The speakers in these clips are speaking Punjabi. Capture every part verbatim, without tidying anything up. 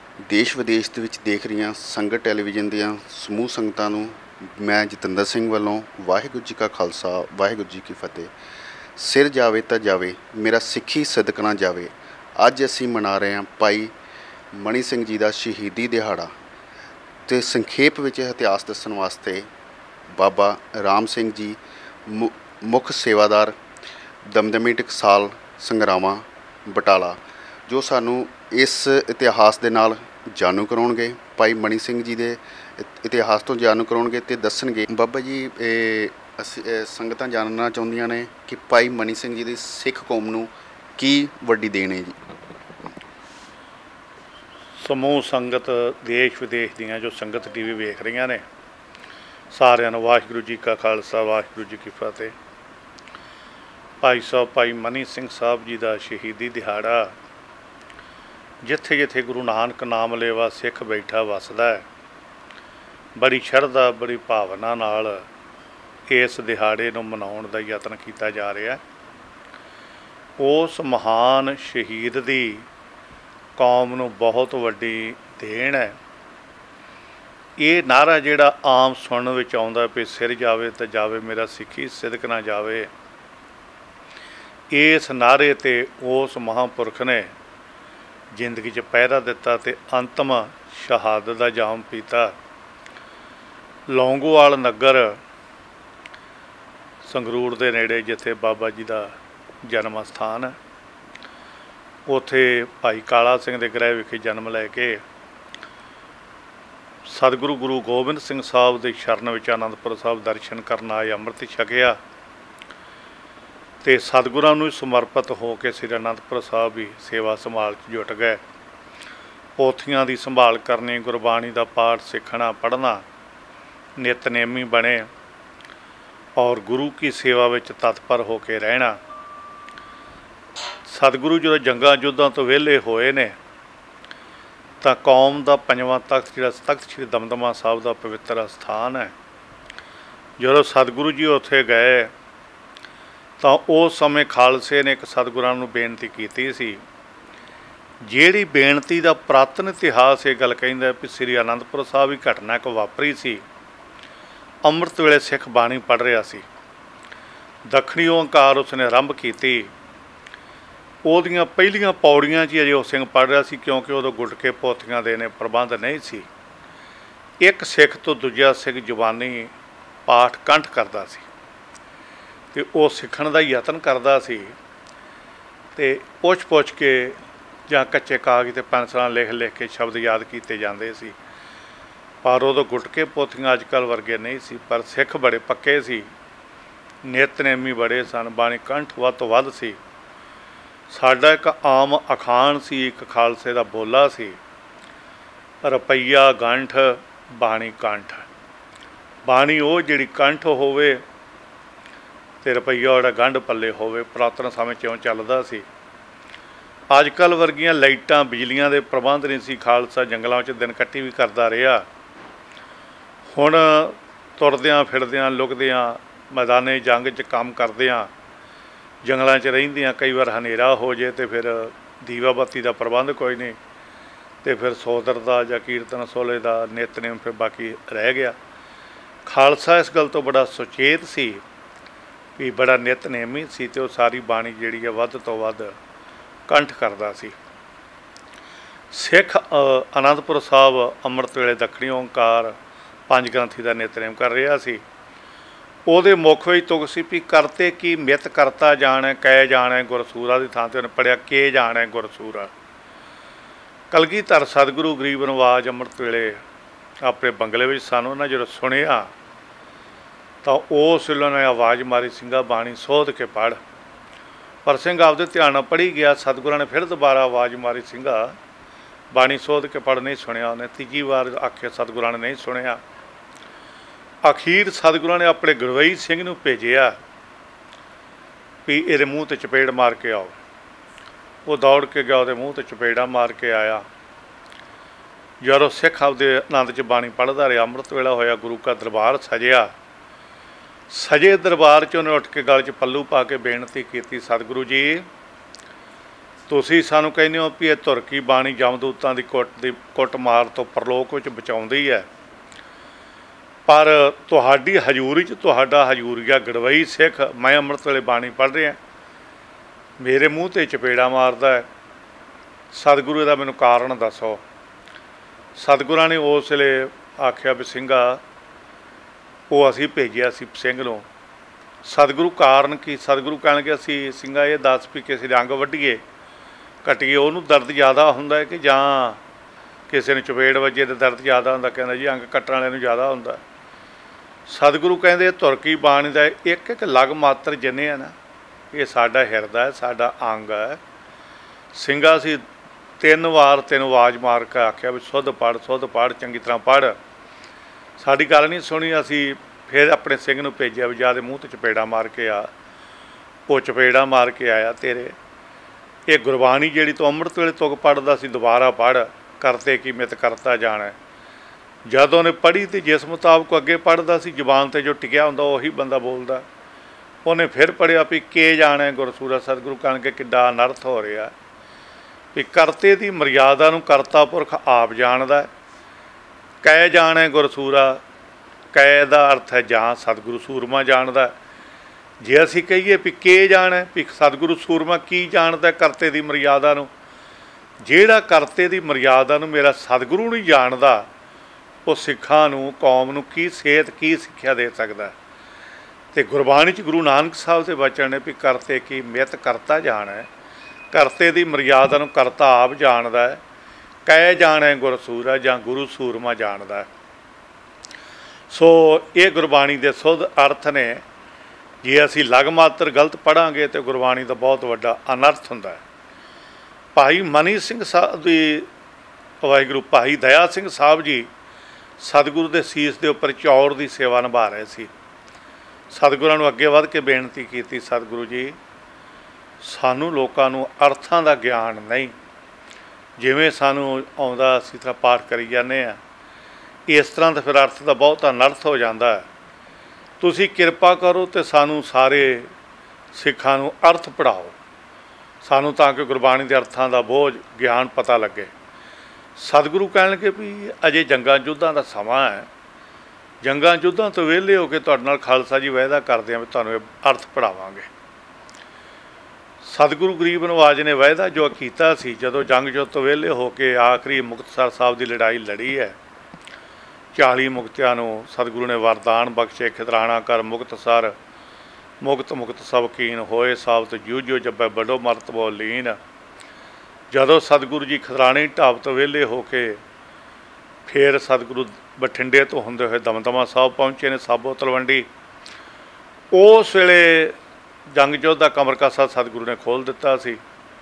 देश विदेश ਦੇ ਵਿੱਚ ਦੇਖ ਰਹੀਆਂ ਸੰਗਤ ਟੈਲੀਵਿਜ਼ਨ ਦੀਆਂ ਸਮੂਹ ਸੰਗਤਾਂ ਨੂੰ ਮੈਂ ਜਤਿੰਦਰ ਸਿੰਘ ਵੱਲੋਂ ਵਾਹਿਗੁਰੂ ਜੀ ਕਾ ਖਾਲਸਾ ਵਾਹਿਗੁਰੂ ਜੀ ਕੀ ਫਤਿਹ। ਸਿਰ ਜਾਵੇ ਤਾਂ ਜਾਵੇ, ਮੇਰਾ ਸਿੱਖੀ ਸਦਕ ਨਾ ਜਾਵੇ। ਅੱਜ ਅਸੀਂ ਮਨਾ ਰਹੇ ਹਾਂ ਭਾਈ ਮਣੀ ਸਿੰਘ ਜੀ ਦਾ ਸ਼ਹੀਦੀ ਦਿਹਾੜਾ ਤੇ ਸੰਖੇਪ ਵਿੱਚ ਇਤਿਹਾਸ ਦੱਸਣ ਵਾਸਤੇ ਬਾਬਾ ਰਾਮ ਸਿੰਘ ਜੀ ਮੁ ਮੁੱਖ ਸੇਵਾਦਾਰ ਦਮਦਮੀ ਟਕਸਾਲ ਸੰਗਰਾਵਾਂ ਬਟਾਲਾ ਜੋ ਸਾਨੂੰ ਇਸ ਇਤਿਹਾਸ ਦੇ ਨਾਲ ਜਾਣੂ ਕਰਾਉਣਗੇ। ਭਾਈ ਮਣੀ ਸਿੰਘ ਜੀ ਦੇ ਇਤਿਹਾਸ ਤੋਂ ਜਾਣੂ ਕਰਾਉਣਗੇ ਤੇ ਦੱਸਣਗੇ। ਬਾਬਾ ਜੀ ਇਹ ਅਸੀਂ ਸੰਗਤਾਂ ਜਾਣਨਾ ਚਾਹੁੰਦੀਆਂ ਨੇ ਕਿ ਭਾਈ ਮਣੀ ਸਿੰਘ ਜੀ ਦੀ ਸਿੱਖ ਕੌਮ ਨੂੰ ਕੀ ਵੱਡੀ ਦੇਣ ਹੈ ਜੀ। ਸਮੂਹ ਸੰਗਤ ਦੇਸ਼ ਵਿਦੇਸ਼ ਦੀਆਂ ਜੋ ਸੰਗਤ ਟੀ ਵੀ ਵੇਖ ਰਹੀਆਂ ਨੇ, ਸਾਰਿਆਂ ਨੂੰ ਵਾਹਿਗੁਰੂ ਜੀ ਕਾ ਖਾਲਸਾ ਵਾਹਿਗੁਰੂ ਜੀ ਕੀ ਫਤਿਹ। ਭਾਈ ਸਾਹਿਬ ਭਾਈ ਮਨੀ ਸਿੰਘ ਸਾਹਿਬ ਜੀ ਦਾ ਸ਼ਹੀਦੀ ਦਿਹਾੜਾ ਜਿੱਥੇ ਜਿੱਥੇ ਗੁਰੂ ਨਾਨਕ ਨਾਮ ਲੇਵਾ ਸਿੱਖ ਬੈਠਾ ਵਸਦਾ ਹੈ, ਬੜੀ ਸ਼ਰਧਾ ਬੜੀ ਭਾਵਨਾ ਨਾਲ ਇਸ ਦਿਹਾੜੇ ਨੂੰ ਮਨਾਉਣ ਦਾ ਯਤਨ ਕੀਤਾ ਜਾ ਰਿਹਾ। ਉਸ ਮਹਾਨ ਸ਼ਹੀਦ ਦੀ ਕੌਮ ਨੂੰ ਬਹੁਤ ਵੱਡੀ ਦੇਣ ਹੈ। ਇਹ ਨਾਅਰਾ ਜਿਹੜਾ ਆਮ ਸੁਣਨ ਵਿੱਚ ਆਉਂਦਾ ਵੀ ਸਿਰ ਜਾਵੇ ਤਾਂ ਜਾਵੇ, ਮੇਰਾ ਸਿੱਖੀ ਸਿਦਕ ਨਾ ਜਾਵੇ, ਇਸ ਨਾਅਰੇ 'ਤੇ ਉਸ ਮਹਾਂਪੁਰਖ ਨੇ ਜ਼ਿੰਦਗੀ 'ਚ ਪਹਿਰਾ ਦਿੱਤਾ ਅਤੇ ਅੰਤਮ ਸ਼ਹਾਦਤ ਦਾ ਜਾਮ ਪੀਤਾ। ਲੌਂਗੋਵਾਲ ਨਗਰ ਸੰਗਰੂਰ ਦੇ ਨੇੜੇ ਜਿੱਥੇ ਬਾਬਾ ਜੀ ਦਾ ਜਨਮ ਅਸਥਾਨ ਹੈ, ਉੱਥੇ ਭਾਈ ਕਾਲਾ ਸਿੰਘ ਦੇ ਗ੍ਰਹਿ ਵਿਖੇ ਜਨਮ ਲੈ ਕੇ ਸਤਿਗੁਰੂ ਗੁਰੂ ਗੋਬਿੰਦ ਸਿੰਘ ਸਾਹਿਬ ਦੇ ਸ਼ਰਨ ਵਿੱਚ ਅਨੰਦਪੁਰ ਸਾਹਿਬ ਦਰਸ਼ਨ ਕਰਨ ਆਏ, ਅੰਮ੍ਰਿਤ ਛਕਿਆ ਅਤੇ ਸਤਿਗੁਰਾਂ ਨੂੰ ਸਮਰਪਿਤ ਹੋ ਕੇ ਸ੍ਰੀ ਅਨੰਦਪੁਰ ਸਾਹਿਬ ਵੀ ਸੇਵਾ ਸੰਭਾਲ 'ਚ ਜੁਟ ਗਏ। ਪੋਥੀਆਂ ਦੀ ਸੰਭਾਲ ਕਰਨੀ, ਗੁਰਬਾਣੀ ਦਾ ਪਾਠ ਸਿੱਖਣਾ ਪੜ੍ਹਨਾ, ਨਿਤਨੇਮੀ ਬਣੇ ਔਰ ਗੁਰੂ ਕੀ ਸੇਵਾ ਵਿੱਚ ਤਤਪਰ ਹੋ ਕੇ ਰਹਿਣਾ। ਸਤਿਗੁਰੂ ਜਦੋਂ ਜੰਗਾਂ ਯੁੱਧਾਂ ਤੋਂ ਵਿਹਲੇ ਹੋਏ ਨੇ ਤਾਂ ਕੌਮ ਦਾ ਪੰਜਵਾਂ ਤਖਤ ਜਿਹੜਾ ਤਖਤ ਸ਼੍ਰੀ ਦਮਦਮਾ ਸਾਹਿਬ ਦਾ ਪਵਿੱਤਰ ਅਸਥਾਨ ਹੈ, ਜਦੋਂ ਸਤਿਗੁਰੂ ਜੀ ਉੱਥੇ ਗਏ ਤਾਂ ਉਸ ਸਮੇਂ ਖਾਲਸੇ ਨੇ ਇੱਕ ਸਤਿਗੁਰਾਂ ਨੂੰ ਬੇਨਤੀ ਕੀਤੀ ਸੀ, ਜਿਹੜੀ ਬੇਨਤੀ ਦਾ ਪੁਰਾਤਨ ਇਤਿਹਾਸ ਇਹ ਗੱਲ ਕਹਿੰਦਾ ਵੀ ਸ੍ਰੀ ਅਨੰਦਪੁਰ ਸਾਹਿਬ ਹੀ ਘਟਨਾ ਇੱਕ ਵਾਪਰੀ ਸੀ। ਅੰਮ੍ਰਿਤ ਵੇਲੇ ਸਿੱਖ ਬਾਣੀ ਪੜ੍ਹ ਰਿਹਾ ਸੀ, ਦੱਖਣੀ ਓਂਕਾਰ ਉਸਨੇ ਆਰੰਭ ਕੀਤੀ। ਉਹਦੀਆਂ ਪਹਿਲੀਆਂ ਪੌੜੀਆਂ 'ਚ ਅਜੇ ਉਹ ਸਿੰਘ ਪੜ੍ਹ ਰਿਹਾ ਸੀ, ਕਿਉਂਕਿ ਉਦੋਂ ਗੁਟਕੇ ਪੋਥੀਆਂ ਦੇ ਨੇ ਪ੍ਰਬੰਧ ਨਹੀਂ ਸੀ। ਇੱਕ ਸਿੱਖ ਤੋਂ ਦੂਜਾ ਸਿੱਖ ਜ਼ੁਬਾਨੀ ਪਾਠ ਕੰਠ ਕਰਦਾ ਸੀ ਅਤੇ ਉਹ ਸਿੱਖਣ ਦਾ ਯਤਨ ਕਰਦਾ ਸੀ ਅਤੇ ਪੁੱਛ ਪੁੱਛ ਕੇ ਜਾਂ ਕੱਚੇ ਕਾਗਜ਼ 'ਤੇ ਪੈਨਸਲਾਂ ਲਿਖ ਲਿਖ ਕੇ ਸ਼ਬਦ ਯਾਦ ਕੀਤੇ ਜਾਂਦੇ ਸੀ। ਪਰ ਉਦੋਂ ਗੁਟਕੇ ਪੋਥੀਆਂ ਅੱਜ ਕੱਲ੍ਹ ਵਰਗੇ ਨਹੀਂ ਸੀ, ਪਰ ਸਿੱਖ ਬੜੇ ਪੱਕੇ ਸੀ, ਨਿਤਨੇਮੀ ਬੜੇ ਸਨ, ਬਾਣੀ ਕੰਠ ਵੱਧ ਤੋਂ ਵੱਧ ਸੀ। ਸਾਡਾ ਇੱਕ ਆਮ ਅਖਾਣ ਸੀ, ਇੱਕ ਖਾਲਸੇ ਦਾ ਬੋਲਾ ਸੀ, ਰੁਪਈਆ ਗੰਠ ਬਾਣੀ ਕੰਠ। ਬਾਣੀ ਉਹ ਜਿਹੜੀ ਕੰਠ ਹੋਵੇ ਅਤੇ ਰੁਪਈਆ ਜਿਹੜਾ ਗੰਢ ਪੱਲੇ ਹੋਵੇ। ਪੁਰਾਤਨ ਸਮੇਂ 'ਚ ਇਉਂ ਚੱਲਦਾ ਸੀ। ਅੱਜ ਕੱਲ੍ਹ ਵਰਗੀਆਂ ਲਾਈਟਾਂ ਬਿਜਲੀਆਂ ਦੇ ਪ੍ਰਬੰਧ ਨਹੀਂ ਸੀ। ਖਾਲਸਾ ਜੰਗਲਾਂ ਵਿੱਚ ਦਿਨ ਕੱਟੀ ਵੀ ਕਰਦਾ ਰਿਹਾ। ਹੁਣ ਤੁਰਦਿਆਂ ਫਿਰਦਿਆਂ ਲੁਕਦਿਆਂ ਮੈਦਾਨੇ ਜੰਗ 'ਚ ਕੰਮ ਕਰਦਿਆਂ ਜੰਗਲਾਂ 'ਚ ਰਹਿੰਦੀਆਂ ਕਈ ਵਾਰ ਹਨੇਰਾ ਹੋ ਜਾਏ ਅਤੇ ਫਿਰ ਦੀਵਾ ਬੱਤੀ ਦਾ ਪ੍ਰਬੰਧ ਕੋਈ ਨਹੀਂ ਅਤੇ ਫਿਰ ਸੋਦਰ ਦਾ ਜਾਂ ਕੀਰਤਨ ਸੋਲੇ ਦਾ ਨਿਤਨੇਮ ਫਿਰ ਬਾਕੀ ਰਹਿ ਗਿਆ। ਖਾਲਸਾ ਇਸ ਗੱਲ ਤੋਂ ਬੜਾ ਸੁਚੇਤ ਸੀ ਵੀ ਬੜਾ ਨਿਤਨੇਮੀ ਸੀ ਅਤੇ ਉਹ ਸਾਰੀ ਬਾਣੀ ਜਿਹੜੀ ਹੈ ਵੱਧ ਤੋਂ ਵੱਧ ਕੰਠ ਕਰਦਾ ਸੀ। ਸਿੱਖ ਅਨੰਦਪੁਰ ਸਾਹਿਬ ਅੰਮ੍ਰਿਤ ਵੇਲੇ ਦੱਖਣੀ ਓਂਕਾਰ ਪੰਜ ਗ੍ਰੰਥੀ ਦਾ ਨਿਤਨੇਮ ਕਰ ਰਿਹਾ ਸੀ। ਉਹਦੇ ਮੁੱਖ ਵਿੱਚ ਤੁਕ ਸੀ ਵੀ ਕਰਤੇ ਕੀ ਮਿੱਤ ਕਰਤਾ ਜਾਣੈ, ਕੈ ਜਾਣੈ ਗੁਰਸੂਰਾ ਦੀ ਥਾਂ 'ਤੇ ਉਹਨੇ ਪੜ੍ਹਿਆ ਕੇ ਜਾਣੈ ਗੁਰਸੂਰਾ। ਕਲਗੀਧਰ ਸਤਿਗੁਰੂ ਗਰੀਬ ਨਵਾਜ ਅੰਮ੍ਰਿਤ ਵੇਲੇ ਆਪਣੇ ਬੰਗਲੇ ਵਿੱਚ ਸਨ। ਉਹਨਾਂ ਜਦੋਂ ਸੁਣਿਆ ਤਾਂ ਉਸ ਵੇਲੇ ਨੇ ਆਵਾਜ਼ ਮਾਰੀ, ਸਿੰਘਾ ਬਾਣੀ ਸੋਧ ਕੇ ਪੜ੍ਹ। ਪਰ ਸਿੰਘ ਆਪਦੇ ਧਿਆਨ ਨਾਲ ਪੜ੍ਹੀ ਗਿਆ। ਸਤਿਗੁਰਾਂ ਨੇ ਫਿਰ ਦੁਬਾਰਾ ਆਵਾਜ਼ ਮਾਰੀ, ਸਿੰਘਾ ਬਾਣੀ ਸੋਧ ਕੇ ਪੜ੍ਹ। ਨਹੀਂ ਸੁਣਿਆ ਉਹਨੇ। ਤੀਜੀ ਵਾਰ ਆਖਿਆ, ਸਤਿਗੁਰਾਂ ਨੇ ਨਹੀਂ ਸੁਣਿਆ। ਅਖੀਰ ਸਤਿਗੁਰਾਂ ਨੇ ਆਪਣੇ ਗੜਵਈ ਸਿੰਘ ਨੂੰ ਭੇਜਿਆ ਵੀ ਇਹਦੇ ਮੂੰਹ 'ਤੇ ਚਪੇੜ ਮਾਰ ਕੇ ਆਓ। ਉਹ ਦੌੜ ਕੇ ਗਿਆ, ਉਹਦੇ ਮੂੰਹ 'ਤੇ ਚਪੇੜਾਂ ਮਾਰ ਕੇ ਆਇਆ। ਜਦੋਂ ਸਿੱਖ ਆਪਦੇ ਆਨੰਦ 'ਚ ਬਾਣੀ ਪੜ੍ਹਦਾ ਰਿਹਾ, ਅੰਮ੍ਰਿਤ ਵੇਲਾ ਹੋਇਆ, ਗੁਰੂ ਕਾ ਦਰਬਾਰ ਸਜਿਆ। ਸਜੇ ਦਰਬਾਰ 'ਚ ਉਹਨੇ ਉੱਠ ਕੇ ਗਲ 'ਚ ਪੱਲੂ ਪਾ ਕੇ ਬੇਨਤੀ ਕੀਤੀ, ਸਤਿਗੁਰੂ ਜੀ ਤੁਸੀਂ ਸਾਨੂੰ ਕਹਿੰਦੇ ਹੋ ਵੀ ਇਹ ਧੁਰਕੀ ਬਾਣੀ ਜਮਦੂਤਾਂ ਦੀ ਕੁੱਟ ਦੀ ਕੁੱਟ ਮਾਰ ਤੋਂ ਪਰਲੋਕ ਵਿੱਚ ਬਚਾਉਂਦੀ ਹੈ, ਪਰ ਤੁਹਾਡੀ ਹਜ਼ੂਰੀ 'ਚ ਤੁਹਾਡਾ ਹਜ਼ੂਰੀਆ ਗੜਵਈ ਸਿੱਖ ਮੈਂ ਅੰਮ੍ਰਿਤ ਵੇਲੇ ਬਾਣੀ ਪੜ੍ਹ ਰਿਹਾ, ਮੇਰੇ ਮੂੰਹ 'ਤੇ ਚਪੇੜਾ ਮਾਰਦਾ ਹੈ। ਸਤਿਗੁਰੂ ਦਾ ਮੈਨੂੰ ਕਾਰਨ ਦੱਸੋ। ਸਤਿਗੁਰਾਂ ਨੇ ਉਸ ਵੇਲੇ ਆਖਿਆ ਵੀ ਸਿੰਘਾ, ਉਹ ਅਸੀਂ ਭੇਜਿਆ ਸੀ ਸਿੰਘ ਨੂੰ। ਸਤਿਗੁਰੂ ਕਾਰਨ ਕੀ? ਸਤਿਗੁਰੂ ਕਹਿਣਗੇ ਅਸੀਂ ਸਿੰਘਾ ਇਹ ਦੱਸ ਵੀ ਕਿਸੇ ਦੇ ਅੰਗ ਵੱਢੀਏ ਕੱਟੀਏ ਉਹਨੂੰ ਦਰਦ ਜ਼ਿਆਦਾ ਹੁੰਦਾ ਹੈ ਕਿ ਜਾਂ ਕਿਸੇ ਨੂੰ ਚਪੇੜ ਵੱਜੇ ਤੇ ਦਰਦ ਜ਼ਿਆਦਾ ਹੁੰਦਾ? ਕਹਿੰਦਾ ਜੀ ਅੰਗ ਕੱਟਣ ਵਾਲਿਆਂ ਨੂੰ ਜ਼ਿਆਦਾ ਹੁੰਦਾ। ਸਤਿਗੁਰੂ ਕਹਿੰਦੇ ਧੁਰਕੀ ਬਾਣੀ ਦਾ ਇੱਕ ਇੱਕ ਲਗ ਮਾਤਰ ਜਿੰਨੇ ਆ ਨਾ, ਇਹ ਸਾਡਾ ਹਿਰਦਾ ਹੈ, ਸਾਡਾ ਅੰਗ ਹੈ। ਸਿੰਘਾ ਅਸੀਂ ਤਿੰਨ ਵਾਰ ਤੈਨੂੰ ਆਵਾਜ਼ ਮਾਰ ਕੇ ਆਖਿਆ ਵੀ ਸੁੱਧ ਪੜ੍ਹ, ਸੁੱਧ ਪੜ੍ਹ, ਚੰਗੀ ਤਰ੍ਹਾਂ ਪੜ੍ਹ। ਸਾਡੀ ਗੱਲ ਨਹੀਂ ਸੁਣੀ। ਅਸੀਂ ਫਿਰ ਆਪਣੇ ਸਿੰਘ ਨੂੰ ਭੇਜਿਆ ਵੀ ਜਾ ਦੇ ਮੂੰਹ 'ਤੇ ਚਪੇੜਾ ਮਾਰ ਕੇ ਆ। ਉਹ ਚਪੇੜਾ ਮਾਰ ਕੇ ਆਇਆ ਤੇਰੇ। ਇਹ ਗੁਰਬਾਣੀ ਜਿਹੜੀ ਤੂੰ ਅੰਮ੍ਰਿਤ ਵੇਲੇ ਤੁਕ ਪੜ੍ਹਦਾ ਸੀ, ਦੁਬਾਰਾ ਪੜ੍ਹ। ਕਰਤੇ ਕੀ ਮਿਤ ਕਰਤਾ ਜਾਣਾ। ਜਦ ਉਹਨੇ ਪੜ੍ਹੀ ਅਤੇ ਜਿਸ ਮੁਤਾਬਕ ਅੱਗੇ ਪੜ੍ਹਦਾ ਸੀ, ਜ਼ੁਬਾਨ 'ਤੇ ਜੋ ਟਿਕਿਆ ਹੁੰਦਾ ਉਹੀ ਬੰਦਾ ਬੋਲਦਾ। ਉਹਨੇ ਫਿਰ ਪੜ੍ਹਿਆ ਵੀ ਕੇ ਜਾਣਾ ਗੁਰਸੂਰਾ। ਸਤਿਗੁਰੂ ਕਹਿਣਗੇ ਕਿੱਡਾ ਅਨਰਥ ਹੋ ਰਿਹਾ ਵੀ ਕਰਤੇ ਦੀ ਮਰਿਆਦਾ ਨੂੰ ਕਰਤਾ ਪੁਰਖ ਆਪ ਜਾਣਦਾ। ਕੈ ਜਾਣੈ ਗੁਰਸੂਰਾ, ਕੈ ਦਾ ਅਰਥ ਹੈ ਜਾਂ ਸਤਿਗੁਰੂ ਸੂਰਮਾ ਜਾਣਦਾ। ਜੇ ਅਸੀਂ ਕਹੀਏ ਵੀ ਕੇ ਜਾਣੈ ਵੀ ਸਤਿਗੁਰੂ ਸੂਰਮਾ ਕੀ ਜਾਣਦਾ ਕਰਤੇ ਦੀ ਮਰਿਆਦਾ ਨੂੰ, ਜਿਹੜਾ ਕਰਤੇ ਦੀ ਮਰਿਆਦਾ ਨੂੰ ਮੇਰਾ ਸਤਿਗੁਰੂ ਨਹੀਂ ਜਾਣਦਾ, ਉਹ ਸਿੱਖਾਂ ਨੂੰ, ਕੌਮ ਨੂੰ ਕੀ ਸੇਧ, ਕੀ ਸਿੱਖਿਆ ਦੇ ਸਕਦਾ। ਅਤੇ ਗੁਰਬਾਣੀ 'ਚ ਗੁਰੂ ਨਾਨਕ ਸਾਹਿਬ ਦੇ ਬਚਨ ਨੇ ਵੀ ਕਰਤੇ ਕੀ ਮਿਤ ਕਰਤਾ ਜਾਣੈ, ਕਰਤੇ ਦੀ ਮਰਿਆਦਾ ਨੂੰ ਕਰਤਾ ਆਪ ਜਾਣਦਾ ਹੈ। ਕੈ ਜਾਣੈ ਗੁਰਸੂਰਾ, ਜਾਂ ਗੁਰੂ ਸੂਰਮਾ ਜਾਣਦਾ। ਸੋ ਇਹ ਗੁਰਬਾਣੀ ਦੇ ਸੁੱਧ ਅਰਥ ਨੇ। ਜੇ ਅਸੀਂ ਲਗ ਮਾਤਰ ਗਲਤ ਪੜ੍ਹਾਂਗੇ ਤਾਂ ਗੁਰਬਾਣੀ ਦਾ ਬਹੁਤ ਵੱਡਾ ਅਨਰਥ ਹੁੰਦਾ ਹੈ। ਭਾਈ ਮਨੀ ਸਿੰਘ ਸਾਹਿਬ ਦੀ ਵਾਹਿਗੁਰੂ ਭਾਈ ਦਇਆ ਸਿੰਘ ਸਾਹਿਬ ਜੀ ਸਤਿਗੁਰੂ ਦੇ ਸੀਸ ਦੇ ਉੱਪਰ ਚੌਰ ਦੀ ਸੇਵਾ ਨਿਭਾ ਰਹੇ ਸੀ। ਸਤਿਗੁਰਾਂ ਨੂੰ ਅੱਗੇ ਵੱਧ ਕੇ ਬੇਨਤੀ ਕੀਤੀ, ਸਤਿਗੁਰੂ ਜੀ ਸਾਨੂੰ ਲੋਕਾਂ ਨੂੰ ਅਰਥਾਂ ਦਾ ਗਿਆਨ ਨਹੀਂ, ਜਿਵੇਂ ਸਾਨੂੰ ਆਉਂਦਾ ਅਸੀਂ ਤਾਂ ਪਾਠ ਕਰੀ ਜਾਂਦੇ ਹਾਂ, ਇਸ ਤਰ੍ਹਾਂ ਤਾਂ ਫਿਰ ਅਰਥ ਦਾ ਬਹੁਤ ਅਨਰਥ ਹੋ ਜਾਂਦਾ ਹੈ। ਤੁਸੀਂ ਕਿਰਪਾ ਕਰੋ ਅਤੇ ਸਾਨੂੰ ਸਾਰੇ ਸਿੱਖਾਂ ਨੂੰ ਅਰਥ ਪੜ੍ਹਾਓ ਸਾਨੂੰ, ਤਾਂ ਕਿ ਗੁਰਬਾਣੀ ਦੇ ਅਰਥਾਂ ਦਾ ਬੋਝ ਗਿਆਨ ਪਤਾ ਲੱਗੇ। ਸਤਿਗੁਰੂ ਕਹਿਣਗੇ ਵੀ ਅਜੇ ਜੰਗਾਂ ਯੁੱਧਾਂ ਦਾ ਸਮਾਂ ਹੈ, ਜੰਗਾਂ ਯੁੱਧਾਂ ਤੋਂ ਵਿਹਲੇ ਹੋ ਕੇ ਤੁਹਾਡੇ ਨਾਲ ਖਾਲਸਾ ਜੀ ਵਾਅਦਾ ਕਰਦੇ ਹਾਂ ਵੀ ਤੁਹਾਨੂੰ ਇਹ ਅਰਥ ਪੜ੍ਹਾਵਾਂਗੇ। ਸਤਿਗੁਰੂ ਗਰੀਬ ਨਵਾਜ ਨੇ ਵਾਅਦਾ ਜੋ ਕੀਤਾ ਸੀ, ਜਦੋਂ ਜੰਗ ਯੁੱਧ ਤੋਂ ਵਿਹਲੇ ਹੋ ਕੇ ਆਖਰੀ ਮੁਕਤਸਰ ਸਾਹਿਬ ਦੀ ਲੜਾਈ ਲੜੀ ਹੈ, ਚਾਲੀ ਮੁਕਤਿਆਂ ਨੂੰ ਸਤਿਗੁਰੂ ਨੇ ਵਰਦਾਨ ਬਖਸ਼ੇ, ਖਿਦਰਾਣਾ ਕਰ ਮੁਕਤਸਰ, ਮੁਕਤ ਮੁਕਤ ਸਭ ਕੀਨ ਹੋਏ ਸਾਬਤ ਜੂ ਜੋ ਜੱਬੈ ਬੜੋ ਮਰਤਬੋ ਲੀਨ। ਜਦੋਂ ਸਤਿਗੁਰੂ ਜੀ ਖਿਦਰਾਣੇ ਢਾਬ ਤੋਂ ਵਿਹਲੇ ਹੋ ਕੇ ਫਿਰ ਸਤਿਗੁਰੂ ਬਠਿੰਡੇ ਤੋਂ ਹੁੰਦੇ ਹੋਏ ਦਮਦਮਾ ਸਾਹਿਬ ਪਹੁੰਚੇ ਨੇ, ਸਾਬੋ ਤਲਵੰਡੀ। ਉਸ ਵੇਲੇ ਜੰਗ ਯੁੱਧ ਦਾ ਕਮਰਕਸਾ ਸਤਿਗੁਰੂ ਨੇ ਖੋਲ੍ਹ ਦਿੱਤਾ ਸੀ।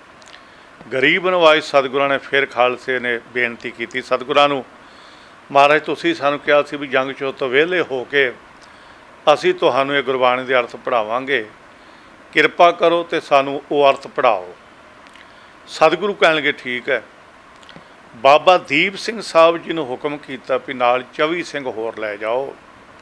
ਗਰੀਬ ਨਵਾਜ ਸਤਿਗੁਰਾਂ ਨੇ ਫਿਰ ਖਾਲਸੇ ਨੇ ਬੇਨਤੀ ਕੀਤੀ ਸਤਿਗੁਰਾਂ ਨੂੰ, ਮਹਾਰਾਜ ਤੁਸੀਂ ਸਾਨੂੰ ਕਿਹਾ ਸੀ ਵੀ ਜੰਗ ਯੁੱਧ ਤੋਂ ਵਿਹਲੇ ਹੋ ਕੇ ਅਸੀਂ ਤੁਹਾਨੂੰ ਇਹ ਗੁਰਬਾਣੀ ਦੇ ਅਰਥ ਪੜ੍ਹਾਵਾਂਗੇ, ਕਿਰਪਾ ਕਰੋ ਅਤੇ ਸਾਨੂੰ ਉਹ ਅਰਥ ਪੜ੍ਹਾਓ। ਸਤਿਗੁਰੂ ਕਹਿਣਗੇ ਠੀਕ ਹੈ। ਬਾਬਾ ਦੀਪ ਸਿੰਘ ਸਾਹਿਬ ਜੀ ਨੂੰ ਹੁਕਮ ਕੀਤਾ ਵੀ ਨਾਲ ਚੌਵੀ ਸਿੰਘ ਹੋਰ ਲੈ ਜਾਓ।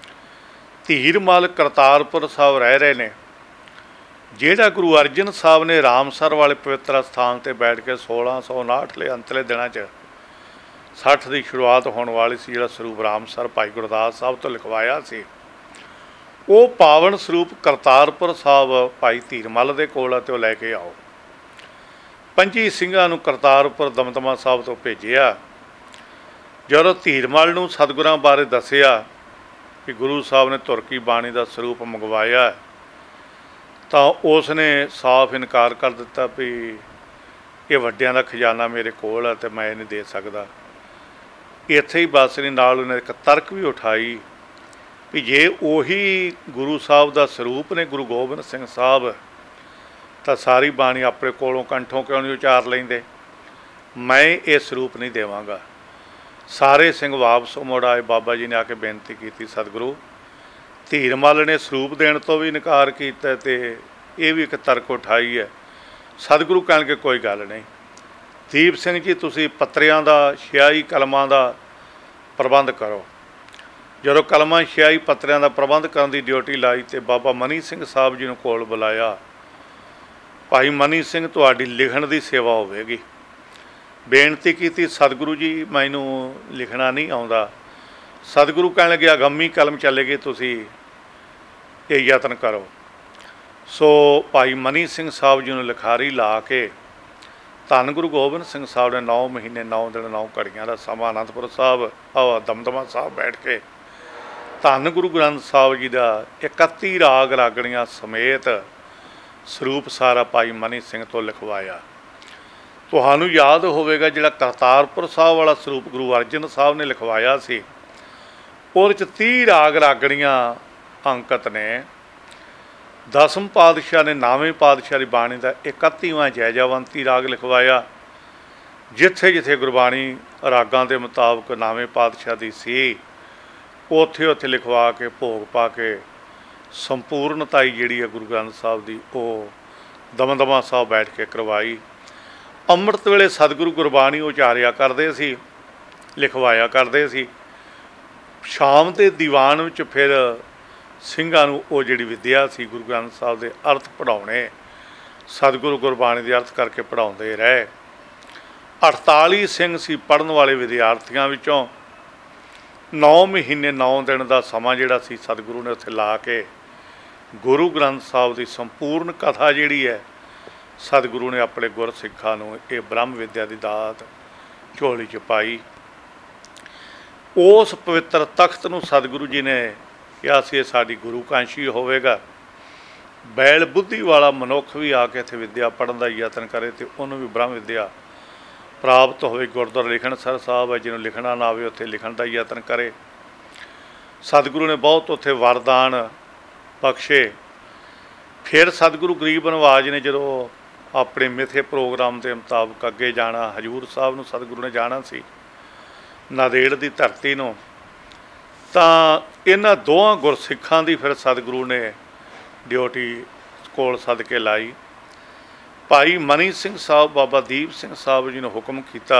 ਧੀਰਮਲ ਕਰਤਾਰਪੁਰ ਸਾਹਿਬ ਰਹਿ ਰਹੇ ਨੇ, ਜਿਹੜਾ ਗੁਰੂ ਅਰਜਨ ਸਾਹਿਬ ਨੇ ਰਾਮਸਰ ਵਾਲੇ ਪਵਿੱਤਰ ਸਥਾਨ 'ਤੇ ਬੈਠ ਕੇ ਸੋਲਾਂ ਸੌ ਉਨਾਹਠਲੇ ਅੰਤਲੇ ਦਿਨਾਂ 'ਚ ਸੱਠ ਦੀ ਸ਼ੁਰੂਆਤ ਹੋਣ ਵਾਲੀ ਸੀ, ਜਿਹੜਾ ਸਰੂਪ ਰਾਮਸਰ ਭਾਈ ਗੁਰਦਾਸ ਸਾਹਿਬ ਤੋਂ ਲਿਖਵਾਇਆ ਸੀ, ਉਹ ਪਾਵਨ ਸਰੂਪ ਕਰਤਾਰਪੁਰ ਸਾਹਿਬ ਭਾਈ ਧੀਰਮਲ ਦੇ ਕੋਲ ਅਤੇ ਉਹ ਲੈ ਕੇ ਆਓ। ਪੰਜੀ ਸਿੰਘਾਂ ਨੂੰ ਕਰਤਾਰਪੁਰ ਦਮਦਮਾ ਸਾਹਿਬ ਤੋਂ ਭੇਜਿਆ। ਜਦੋਂ ਧੀਰਮਲ ਨੂੰ ਸਤਿਗੁਰਾਂ ਬਾਰੇ ਦੱਸਿਆ ਕਿ ਗੁਰੂ ਸਾਹਿਬ ਨੇ ਧੁਰਕੀ ਬਾਣੀ ਦਾ ਸਰੂਪ ਮੰਗਵਾਇਆ, ਤਾਂ ਉਸ ਨੇ ਸਾਫ਼ ਇਨਕਾਰ ਕਰ ਦਿੱਤਾ ਵੀ ਇਹ ਵੱਡਿਆਂ ਦਾ ਖਜ਼ਾਨਾ ਮੇਰੇ ਕੋਲ ਹੈ ਅਤੇ ਮੈਂ ਇਹ ਨਹੀਂ ਦੇ ਸਕਦਾ। ਇੱਥੇ ਹੀ ਬਸ ਨਹੀਂ, ਨਾਲ ਉਹਨੇ ਇੱਕ ਤਰਕ ਵੀ ਉਠਾਈ ਵੀ ਜੇ ਉਹੀ ਗੁਰੂ ਸਾਹਿਬ ਦਾ ਸਰੂਪ ਨੇ ਗੁਰੂ ਗੋਬਿੰਦ ਸਿੰਘ ਸਾਹਿਬ, ਤਾਂ ਸਾਰੀ ਬਾਣੀ ਆਪਣੇ ਕੋਲੋਂ ਕੰਠੋਂ ਕਿਉਂ ਨਹੀਂ ਉਚਾਰ ਲੈਂਦੇ, ਮੈਂ ਇਹ ਸਰੂਪ ਨਹੀਂ ਦੇਵਾਂਗਾ। ਸਾਰੇ ਸਿੰਘ ਵਾਪਸ ਮੁੜ ਆਏ। ਬਾਬਾ ਜੀ ਨੇ ਆ ਕੇ ਬੇਨਤੀ ਕੀਤੀ, ਸਤਿਗੁਰੂ ਧੀਰਮਲ ਨੇ ਸਰੂਪ ਦੇਣ ਤੋਂ ਵੀ ਇਨਕਾਰ ਕੀਤਾ ਅਤੇ ਇਹ ਵੀ ਇੱਕ ਤਰਕ ਉਠਾਈ ਹੈ। ਸਤਿਗੁਰੂ ਕਹਿਣਗੇ ਕੋਈ ਗੱਲ ਨਹੀਂ, ਦੀਪ ਸਿੰਘ ਜੀ ਤੁਸੀਂ ਪੱਤਰਿਆਂ ਦਾ, ਸਿਆਹੀ ਕਲਮਾਂ ਦਾ ਪ੍ਰਬੰਧ ਕਰੋ। ਜਦੋਂ ਕਲਮਾਂ ਸਿਆਹੀ ਪੱਤਰਿਆਂ ਦਾ ਪ੍ਰਬੰਧ ਕਰਨ ਦੀ ਡਿਊਟੀ ਲਾਈ ਅਤੇ ਬਾਬਾ ਮਨੀ ਸਿੰਘ ਸਾਹਿਬ ਜੀ ਨੂੰ ਕੋਲ ਬੁਲਾਇਆ, ਭਾਈ ਮਨੀ ਸਿੰਘ ਤੁਹਾਡੀ ਲਿਖਣ ਦੀ ਸੇਵਾ ਹੋਵੇਗੀ। ਬੇਨਤੀ ਕੀਤੀ, ਸਤਿਗੁਰੂ ਜੀ ਮੈਨੂੰ ਲਿਖਣਾ ਨਹੀਂ ਆਉਂਦਾ। ਸਤਿਗੁਰੂ ਕਹਿਣ ਲੱਗੇ ਅਗੰਮੀ ਕਲਮ ਚੱਲੇਗੀ, ਤੁਸੀਂ ਇਹ ਯਤਨ ਕਰੋ। ਸੋ ਭਾਈ ਮਨੀ ਸਿੰਘ ਸਾਹਿਬ ਜੀ ਨੂੰ ਲਿਖਾਰੀ ਲਾ ਕੇ ਧੰਨ ਗੁਰੂ ਗੋਬਿੰਦ ਸਿੰਘ ਸਾਹਿਬ ਨੇ ਨੌ ਮਹੀਨੇ ਨੌ ਦਿਨ ਨੌ ਘੜੀਆਂ ਦਾ ਸਮਾਂ ਅਨੰਦਪੁਰ ਸਾਹਿਬ ਆਹ ਦਮਦਮਾ ਸਾਹਿਬ ਬੈਠ ਕੇ ਧੰਨ ਗੁਰੂ ਗ੍ਰੰਥ ਸਾਹਿਬ ਜੀ ਦਾ ਇਕੱਤੀ ਰਾਗ ਰਾਗਣੀਆਂ ਸਮੇਤ ਸਰੂਪ ਸਾਰਾ ਭਾਈ ਮਨੀ ਸਿੰਘ ਤੋਂ ਲਿਖਵਾਇਆ। ਤੁਹਾਨੂੰ ਯਾਦ ਹੋਵੇਗਾ ਜਿਹੜਾ ਕਰਤਾਰਪੁਰ ਸਾਹਿਬ ਵਾਲਾ ਸਰੂਪ ਗੁਰੂ ਅਰਜਨ ਸਾਹਿਬ ਨੇ ਲਿਖਵਾਇਆ ਸੀ, ਉਹਦੇ 'ਚ ਤੀਹ ਰਾਗ ਰਾਗਣੀਆਂ ਅੰਕਿਤ ਨੇ। ਦਸਮ ਪਾਤਸ਼ਾਹ ਨੇ ਨਾਵੇਂ ਪਾਤਸ਼ਾਹ ਦੀ ਬਾਣੀ ਦਾ ਇਕੱਤੀਵਾਂ ਜੈਜਾਵੰਤੀ ਰਾਗ ਲਿਖਵਾਇਆ। ਜਿੱਥੇ ਜਿੱਥੇ ਗੁਰਬਾਣੀ ਰਾਗਾਂ ਦੇ ਮੁਤਾਬਕ ਨਾਵੇਂ ਪਾਤਸ਼ਾਹ ਦੀ ਸੀ, ਉੱਥੇ ਉੱਥੇ ਲਿਖਵਾ ਕੇ ਭੋਗ ਪਾ ਕੇ ਸੰਪੂਰਨਤਾਈ ਜਿਹੜੀ ਹੈ ਗੁਰੂ ਗ੍ਰੰਥ ਸਾਹਿਬ ਦੀ ਉਹ ਦਮਦਮਾ ਸਾਹਿਬ ਬੈਠ ਕੇ ਕਰਵਾਈ। ਅੰਮ੍ਰਿਤ ਵੇਲੇ ਸਤਿਗੁਰੂ ਗੁਰਬਾਣੀ ਉਚਾਰਿਆ ਕਰਦੇ ਸੀ, ਲਿਖਵਾਇਆ ਕਰਦੇ ਸੀ। ਸ਼ਾਮ ਦੇ ਦੀਵਾਨ ਵਿੱਚ ਫਿਰ ਸਿੰਘਾਂ ਨੂੰ ਉਹ ਜਿਹੜੀ ਵਿੱਦਿਆ ਸੀ ਗੁਰੂ ਗ੍ਰੰਥ ਸਾਹਿਬ ਦੇ ਅਰਥ ਪੜ੍ਹਾਉਣੇ, ਸਤਿਗੁਰੂ ਗੁਰਬਾਣੀ ਦੇ ਅਰਥ ਕਰਕੇ ਪੜ੍ਹਾਉਂਦੇ ਰਹੇ। ਅਠਤਾਲੀ ਸਿੰਘ ਸੀ ਪੜ੍ਹਨ ਵਾਲੇ ਵਿਦਿਆਰਥੀਆਂ ਵਿੱਚੋਂ। ਨੌ ਮਹੀਨੇ ਨੌ ਦਿਨ ਦਾ ਸਮਾਂ ਜਿਹੜਾ ਸੀ ਸਤਿਗੁਰੂ ਨੇ ਉੱਥੇ ਲਾ ਕੇ ਗੁਰੂ ਗ੍ਰੰਥ ਸਾਹਿਬ ਦੀ ਸੰਪੂਰਨ ਕਥਾ ਜਿਹੜੀ ਹੈ ਸਤਿਗੁਰੂ ਨੇ ਆਪਣੇ ਗੁਰ ਸਿੱਖਾਂ ਨੂੰ ਇਹ ਬ੍ਰਹਮ ਵਿੱਦਿਆ ਦੀ ਦਾਤ ਝੋਲੀ 'ਚ ਪਾਈ। ਉਸ ਪਵਿੱਤਰ ਤਖਤ ਨੂੰ ਸਤਿਗੁਰੂ ਜੀ ਨੇ ਕਿਹਾ ਸੀ ਇਹ ਸਾਡੀ ਗੁਰੂ ਕਾਂਸ਼ੀ ਹੋਵੇਗਾ। ਬੈਲ ਬੁੱਧੀ ਵਾਲਾ ਮਨੁੱਖ ਵੀ ਆ ਕੇ ਇੱਥੇ ਵਿੱਦਿਆ ਪੜ੍ਹਨ ਦਾ ਯਤਨ ਕਰੇ ਅਤੇ ਉਹਨੂੰ ਵੀ ਬ੍ਰਹਮ ਵਿੱਦਿਆ ਪ੍ਰਾਪਤ ਹੋਵੇ। ਗੁਰਦੁਆਰਾ ਲਿਖਣਸਰ ਸਾਹਿਬ ਹੈ, ਜਿਹਨੂੰ ਲਿਖਣਾ ਨਾ ਆਵੇ ਉੱਥੇ ਲਿਖਣ ਦਾ ਯਤਨ ਕਰੇ। ਸਤਿਗੁਰੂ ਨੇ ਬਹੁਤ ਉੱਥੇ ਵਰਦਾਨ ਬਖਸ਼ੇ। ਫਿਰ ਸਤਿਗੁਰੂ ਗਰੀਬ ਨਵਾਜ ਨੇ ਜਦੋਂ ਆਪਣੇ ਮਿੱਥੇ ਪ੍ਰੋਗਰਾਮ ਦੇ ਮੁਤਾਬਕ ਅੱਗੇ ਜਾਣਾ, ਹਜ਼ੂਰ ਸਾਹਿਬ ਨੂੰ ਸਤਿਗੁਰੂ ਨੇ ਜਾਣਾ ਸੀ, ਨਾਂਦੇੜ ਦੀ ਧਰਤੀ ਨੂੰ, ਤਾਂ ਇਹਨਾਂ ਦੋਹਾਂ ਗੁਰਸਿੱਖਾਂ ਦੀ ਫਿਰ ਸਤਿਗੁਰੂ ਨੇ ਡਿਊਟੀ ਕੋਲ ਸੱਦ ਕੇ ਲਾਈ। ਭਾਈ ਮਨੀ ਸਿੰਘ ਸਾਹਿਬ, ਬਾਬਾ ਦੀਪ ਸਿੰਘ ਸਾਹਿਬ ਜੀ ਨੇ ਹੁਕਮ ਕੀਤਾ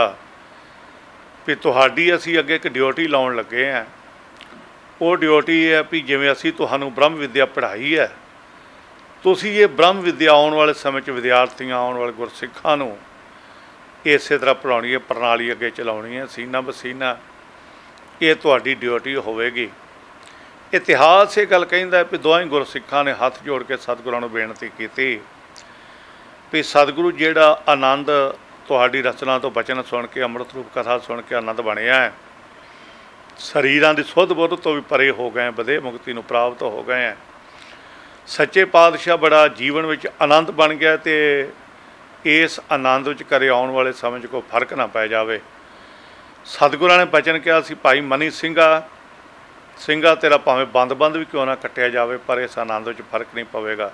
ਵੀ ਤੁਹਾਡੀ ਅਸੀਂ ਅੱਗੇ ਇੱਕ ਡਿਊਟੀ ਲਾਉਣ ਲੱਗੇ ਹਾਂ। ਉਹ ਡਿਊਟੀ ਹੈ ਵੀ ਜਿਵੇਂ ਅਸੀਂ ਤੁਹਾਨੂੰ ਬ੍ਰਹਮ ਵਿੱਦਿਆ ਪੜ੍ਹਾਈ ਹੈ, ਤੁਸੀਂ ਇਹ ਬ੍ਰਹਮ ਵਿੱਦਿਆ ਆਉਣ ਵਾਲੇ ਸਮੇਂ 'ਚ ਵਿਦਿਆਰਥੀਆਂ, ਆਉਣ ਵਾਲੇ ਗੁਰਸਿੱਖਾਂ ਨੂੰ ਇਸੇ ਤਰ੍ਹਾਂ ਪੜ੍ਹਾਉਣੀ ਹੈ, ਪ੍ਰਣਾਲੀ ਅੱਗੇ ਚਲਾਉਣੀ ਹੈ, ਸੀਨਾ ਬਸੀਨਾ। ਇਹ ਤੁਹਾਡੀ ਡਿਊਟੀ ਹੋਵੇਗੀ। ਇਤਿਹਾਸ ਇਹ ਗੱਲ ਕਹਿੰਦਾ ਵੀ ਦੋਵੇਂ ਗੁਰਸਿੱਖਾਂ ਨੇ ਹੱਥ ਜੋੜ ਕੇ ਸਤਿਗੁਰਾਂ ਨੂੰ ਬੇਨਤੀ ਕੀਤੀ ਵੀ ਸਤਿਗੁਰੂ ਜਿਹੜਾ ਆਨੰਦ ਤੁਹਾਡੀ ਰਚਨਾ ਤੋਂ ਬਚਨ ਸੁਣ ਕੇ, ਅੰਮ੍ਰਿਤ ਰੂਪ ਕਥਾ ਸੁਣ ਕੇ ਆਨੰਦ ਬਣਿਆ ਹੈ, ਸਰੀਰਾਂ ਦੀ ਸੁੱਧ ਬੁੱਧ ਤੋਂ ਵੀ ਪਰੇ ਹੋ ਗਏ, ਵਧੇ ਮੁਕਤੀ ਨੂੰ ਪ੍ਰਾਪਤ ਹੋ ਗਏ ਹੈ। ਸੱਚੇ ਪਾਤਸ਼ਾਹ ਬੜਾ ਜੀਵਨ ਵਿੱਚ ਆਨੰਦ ਬਣ ਗਿਆ ਅਤੇ ਇਸ ਆਨੰਦ ਵਿੱਚ ਕਰੇ ਆਉਣ ਵਾਲੇ ਸਮੇਂ 'ਚ ਕੋਈ ਫਰਕ ਨਾ ਪੈ ਜਾਵੇ। ਸਤਿਗੁਰਾਂ ਨੇ ਬਚਨ ਕਿਹਾ ਸੀ, ਭਾਈ ਮਨੀ ਸਿੰਘਾ ਸਿੰਘਾ ਤੇਰਾ ਭਾਵੇਂ ਬੰਦ ਬੰਦ ਵੀ ਕਿਉਂ ਨਾ ਕੱਟਿਆ ਜਾਵੇ, ਪਰ ਇਸ ਆਨੰਦ ਵਿੱਚ ਫਰਕ ਨਹੀਂ ਪਵੇਗਾ।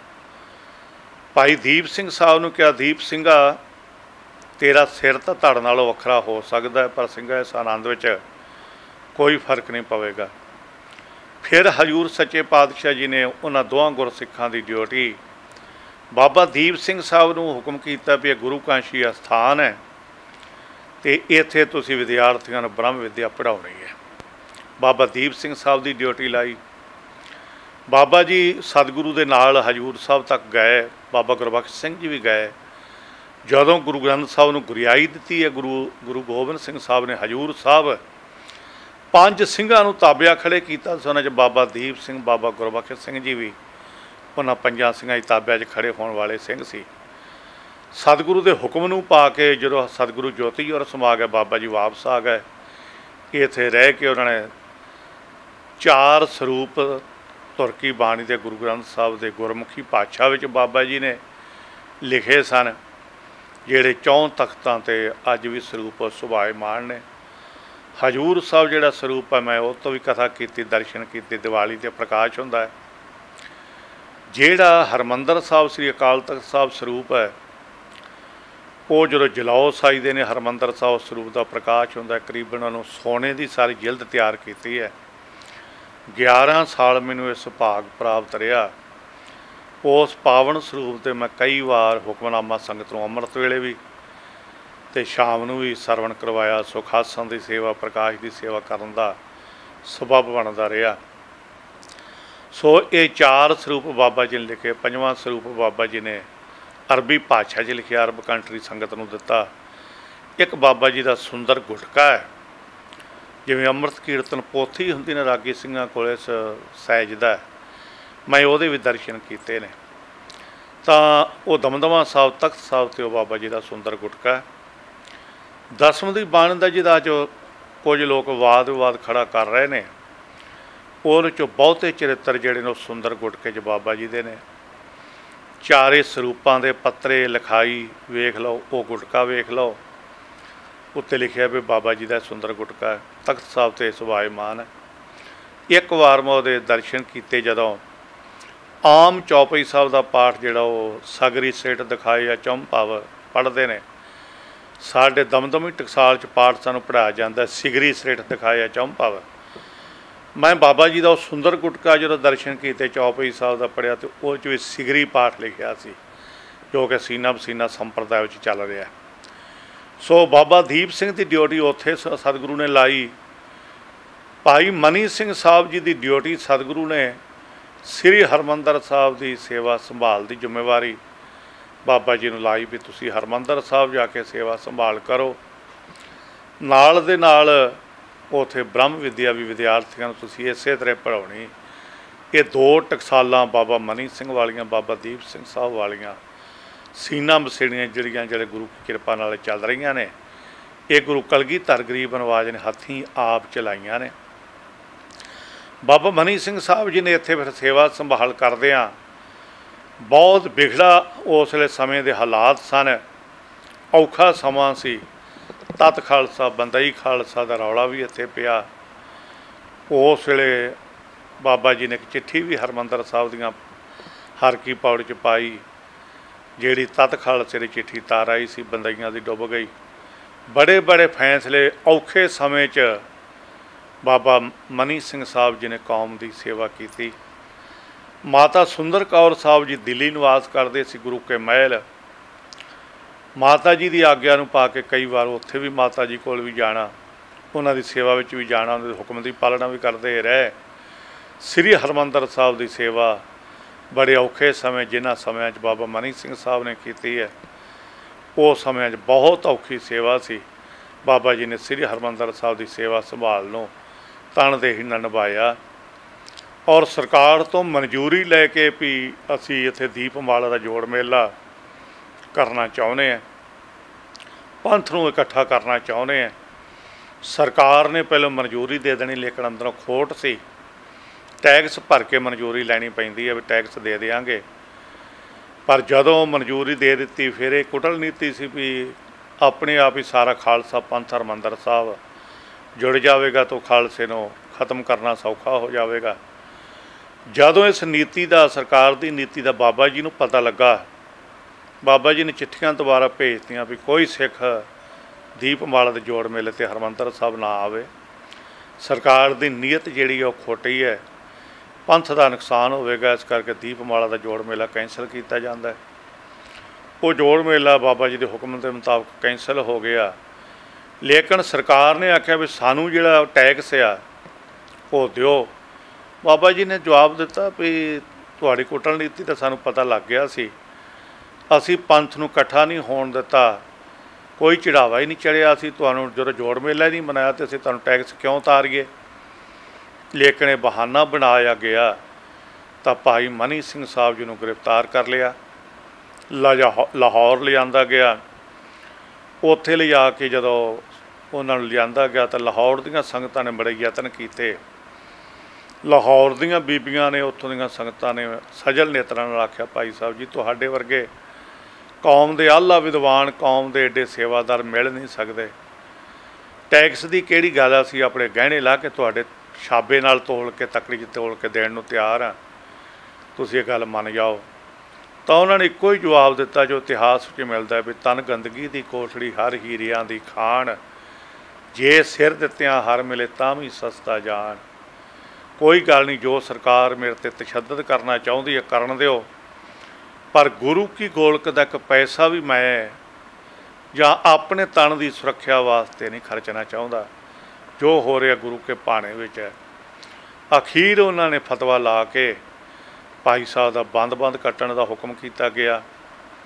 ਭਾਈ ਦੀਪ ਸਿੰਘ ਸਾਹਿਬ ਨੂੰ ਕਿਹਾ, ਦੀਪ ਸਿੰਘਾ ਤੇਰਾ ਸਿਰ ਤਾਂ ਧੜ ਨਾਲੋਂ ਵੱਖਰਾ ਹੋ ਸਕਦਾ, ਪਰ ਸਿੰਘਾ ਇਸ ਆਨੰਦ ਵਿੱਚ ਕੋਈ ਫਰਕ ਨਹੀਂ ਪਵੇਗਾ। ਫਿਰ ਹਜ਼ੂਰ ਸੱਚੇ ਪਾਤਸ਼ਾਹ ਜੀ ਨੇ ਉਹਨਾਂ ਦੋਵਾਂ ਗੁਰਸਿੱਖਾਂ ਦੀ ਡਿਊਟੀ ਬਾਬਾ ਦੀਪ ਸਿੰਘ ਸਾਹਿਬ ਨੂੰ ਹੁਕਮ ਕੀਤਾ ਵੀ ਇਹ ਗੁਰੂ ਕਾਂਸ਼ੀ ਅਸਥਾਨ ਹੈ ਅਤੇ ਇੱਥੇ ਤੁਸੀਂ ਵਿਦਿਆਰਥੀਆਂ ਨੂੰ ਬ੍ਰਹਮ ਵਿੱਦਿਆ ਪੜ੍ਹਾਉਣੀ ਹੈ। ਬਾਬਾ ਦੀਪ ਸਿੰਘ ਸਾਹਿਬ ਦੀ ਡਿਊਟੀ ਲਾਈ। ਬਾਬਾ ਜੀ ਸਤਿਗੁਰੂ ਦੇ ਨਾਲ ਹਜ਼ੂਰ ਸਾਹਿਬ ਤੱਕ ਗਏ, ਬਾਬਾ ਗੁਰਬਖਸ਼ ਸਿੰਘ ਜੀ ਵੀ ਗਏ। ਜਦੋਂ ਗੁਰੂ ਗ੍ਰੰਥ ਸਾਹਿਬ ਨੂੰ ਗੁਰਿਆਈ ਦਿੱਤੀ ਹੈ ਗੁਰੂ ਗੁਰੂ ਗੋਬਿੰਦ ਸਿੰਘ ਸਾਹਿਬ ਨੇ, ਹਜ਼ੂਰ ਸਾਹਿਬ ਪੰਜ ਸਿੰਘਾਂ ਨੂੰ ਤਾਬਿਆ ਖੜੇ ਕੀਤਾ ਸੀ। ਉਹਨਾਂ 'ਚ ਬਾਬਾ ਦੀਪ ਸਿੰਘ, ਬਾਬਾ ਗੁਰਬਖਸ਼ ਸਿੰਘ ਜੀ ਵੀ ਉਹਨਾਂ ਪੰਜਾਂ ਸਿੰਘਾਂ ਦੀ ਤਾਬਿਆ 'ਚ ਖੜੇ ਹੋਣ ਵਾਲੇ ਸਿੰਘ ਸੀ। ਸਤਿਗੁਰੂ ਦੇ ਹੁਕਮ ਨੂੰ ਪਾ ਕੇ ਜਦੋਂ ਸਤਿਗੁਰੂ ਜੋਤੀ ਜੋਤ ਸਮਾ ਗਏ, ਬਾਬਾ ਜੀ ਵਾਪਸ ਆ ਗਏ। ਇੱਥੇ ਰਹਿ ਕੇ ਉਹਨਾਂ ਨੇ ਚਾਰ ਸਰੂਪ ਤੁਰਕੀ ਬਾਣੀ ਦੇ ਗੁਰੂ ਗ੍ਰੰਥ ਸਾਹਿਬ ਦੇ ਗੁਰਮੁਖੀ ਭਾਸ਼ਾ ਵਿੱਚ ਬਾਬਾ ਜੀ ਨੇ ਲਿਖੇ ਸਨ, ਜਿਹੜੇ ਚੌਂ ਤਖਤਾਂ 'ਤੇ ਅੱਜ ਵੀ ਸਰੂਪ ਸੁਭਾਏਮਾਨ ਨੇ। ਹਜ਼ੂਰ ਸਾਹਿਬ ਜਿਹੜਾ ਸਰੂਪ ਹੈ, ਮੈਂ ਉਹ ਤੋਂ ਵੀ ਕਥਾ ਕੀਤੀ, ਦਰਸ਼ਨ ਕੀਤੇ। ਦੀਵਾਲੀ 'ਤੇ ਪ੍ਰਕਾਸ਼ ਹੁੰਦਾ ਹੈ। ਜਿਹੜਾ ਹਰਿਮੰਦਰ ਸਾਹਿਬ ਸ੍ਰੀ ਅਕਾਲ ਤਖਤ ਸਾਹਿਬ ਸਰੂਪ ਹੈ, ਉਹ ਜਦੋਂ ਜਲਾਓ ਸਾਜਦੇ ਨੇ ਹਰਿਮੰਦਰ ਸਾਹਿਬ ਸਰੂਪ ਦਾ ਪ੍ਰਕਾਸ਼ ਹੁੰਦਾ। ਕਰੀਬਨ ਉਹਨੂੰ ਸੋਨੇ ਦੀ ਸਾਰੀ ਜਿਲਦ ਤਿਆਰ ਕੀਤੀ ਹੈ। ਗਿਆਰਾਂ ਸਾਲ ਮੈਨੂੰ ਇਸ ਭਾਗ ਪ੍ਰਾਪਤ ਰਿਹਾ। ਉਸ ਪਾਵਨ ਸਰੂਪ 'ਤੇ ਮੈਂ ਕਈ ਵਾਰ ਹੁਕਮਨਾਮਾ ਸੰਗਤ ਨੂੰ ਅੰਮ੍ਰਿਤ ਵੇਲੇ ਵੀ ਅਤੇ ਸ਼ਾਮ ਨੂੰ ਵੀ ਸਰਵਣ ਕਰਵਾਇਆ। ਸੁਖਾਸਨ ਦੀ ਸੇਵਾ, ਪ੍ਰਕਾਸ਼ ਦੀ ਸੇਵਾ ਕਰਨ ਦਾ ਸਬੱਬ ਬਣਦਾ ਰਿਹਾ। ਸੋ ਇਹ ਚਾਰ ਸਰੂਪ ਬਾਬਾ ਜੀ ਨੇ ਲਿਖੇ। ਪੰਜਵਾਂ ਸਰੂਪ ਬਾਬਾ ਜੀ ਨੇ अरबी भाषा 'ਚ लिखिया, अरब कंट्री संगत नूं दिता। एक बाबा जी का सुंदर गुटका है, जिवें अमृत कीर्तन पोथी हुंदी ने रागी ਸਿੰਘਾਂ ਕੋਲੇ सैजदा, मैं ਉਹਦੇ भी दर्शन किए ने। तो वो दमदमा साहब तख्त साहब ते बाबा जी का सुंदर गुटका है। दसम की बाणी का जिहदा अज कुछ लोग वाद विवाद खड़ा कर रहे हैं, उन्हें चो बहुते चरित्र जिहड़े ने सुंदर गुटके च बाबा जी दे ने। चारे सरूपां दे पत्रे लिखाई वेख लो, वो गुटका वेख लो, उत्ते लिखिया भी बाबा जी का सुंदर गुटका है। तख्त साहब ते सुभायमान है। एक बार मैं वो दर्शन किए, जदों आम चौपाई साहब का पाठ जिहड़ा वो सगरी सेठ दिखाई या चौंपाव पढ़ते हैं, साडे दमदमी टकसाल च पाठ सानूं पढ़ाया जाता, सिगरी सेठ दिखाया चौंपाव। मैं बाबा जी का सुंदर गुटका जो दर्शन किए चौपाई साहब का पढ़िया, तो वो भी सिगरी पाठ लिखिया सी, जो कि सीना बसीना संप्रदाय चल रहा है। सो बाबा दीप सिंह की ड्यूटी उत्थे सतगुरु ने लाई। भाई मनी सिंह साहब जी की ड्यूटी सतगुरु ने श्री हरमंदर साहब की सेवा संभाल की जिम्मेवारी बाबा जी ने लाई भी तुसी हरमंदर साहब जाके सेवा संभाल करो। नाल दे नाल उत्थे ब्रह्म विद्या भी विद्यार्थियों को तुसी इसे तरह पढ़ाउणी। ये दो टकसालां बाबा मनी सिंह वालियां, बाबा दीप सिंह साहब वालियां सीना मसेड़ियां जिहड़ियां जिहड़े गुरु की कृपा नाल चल रही ने, ये गुरु कलगीधर गरीब नवाज ने हत्थीं आप चलाइयां ने। बाबा मनी सिंह साहब जी ने इत्थे फिर सेवा संभाल करदिआं बहुत बिगड़ा उस वेले समय के हालात सन, औखा समा सी। तत खालसा बंदई खालसा का रौला भी इत्थे पिया। उस वेले बाबा जी ने एक चिट्ठी भी हरमंदर साहब दियां हर की पौड़ी च पाई, जिहड़ी तत खालसे की चिट्ठी तार आई सी, बंदईयां दी डुब गई। बड़े बड़े फैसले औखे समय च बाबा मनी सिंह साहब जी ने कौम की सेवा की। माता सुंदर कौर साहब जी दिल्ली निवास करते सी, गुरु के महल। माता जी की आग्या नूं पा के कई बार उत्थे भी माता जी कोल भी जाना, उन्हां दी सेवा विच भी जाना, उन्हां दे हुक्म की पालना भी करते रहे। श्री हरमंदर साहब की सेवा बड़े औखे समय जिन्हां समय बाबा मनी सिंह साहब ने की है, उस समय बहुत औखी सेवा सी। बाबा जी ने श्री हरमंदर साहब की सेवा संभाल नूं तन दे ही निभाया। और सरकार तो मंजूरी लैके भी असी इत्थे दीपमाला का जोड़ मेला करना चाहुंदे हैं, पंथ नूं इकट्ठा करना चाहुंदे हैं। सरकार ने पहले मंजूरी दे देनी, लेकिन अंदरों खोट सी, टैक्स भर के मंजूरी लैनी पैंदी है भी टैक्स दे देंगे। पर जदों मंजूरी दे दी फिर एक कुटल नीति सी भी अपने आप ही सारा खालसा पंथ हरमंदर साहब जुड़ जाएगा तो खालसे नूं खत्म करना सौखा हो जाएगा। जदों इस नीति का सरकार की नीति का बाबा जी नूं पता लगा, बाबा जी ने चिट्ठियां दोबारा भेजतियां भी कोई सिख दीपमाला के जोड़ मेले ते हरमंदर साहब ना आवे। सरकार की नीयत जिहड़ी है खोटी है, पंथ का नुकसान होवेगा, इस करके दीपमाला का जोड़ मेला कैंसल किया जाता है। वो जोड़ मेला बाबा जी के हुक्म के मुताबिक कैंसल हो गया, लेकिन सरकार ने आख्या भी सानू जिहड़ा टैक्स आ वो दिओ। बाबा जी ने जवाब दिता भी तुहाड़ी कुटल नीति तो सानू पता लग गया सी, असी पंथ नूं इकट्ठा नहीं होण दिता, कोई चढ़ावा ही नहीं चढ़िया, असी तुहानूं जो जोड़ मेला ही नहीं मनाया तो असी तुहानूं टैक्स क्यों उतारीए। लेकिन ये बहाना बनाया गया तो भाई मनी सिंह साहब जी नूं गिरफ्तार कर लिया, लाहौर लिआंदा गया। उत्थे लिजा के जदों उन्हां नूं लिआंदा गया तो लाहौर दीआं संगतां ने बड़े यतन कीते। लाहौर दीआं बीबियां ने, उत्थों दीआं संगतां ने सजल नेत्रां नाल आख्या भाई साहब जी तुहाडे वर्गे कौम दे आला विद्वान, कौम दे एडे सेवादार मिल नहीं सकते। टैक्स की किहड़ी गल, असीं अपने गहणे ला के तुहाडे छाबे नाल तोल के तकड़ी च तोल के देण नूं तैयार हाँ, तुसीं ये गल मन जाओ। तो उन्होंने इक्को ही जवाब दिता जो इतिहास में मिलता है भी तन गंदगी की कोठड़ी हर हीरियां की खान, जे सिर दित्तियां हर मिले तां भी सस्ता जान। कोई गल नहीं, जो सरकार मेरे ते तशद्दद करना चाहती है करन दिओ, पर गुरु की गोलक दा एक पैसा भी मैं ਜਾਂ अपने तन की सुरक्षा वास्ते नहीं खर्चना चाहता। जो हो रहा गुरु के भाणे विच है। अखीर उन्होंने फतवा ला के भाई साहब का बंद बंद कट्टण का हुक्म किया गया।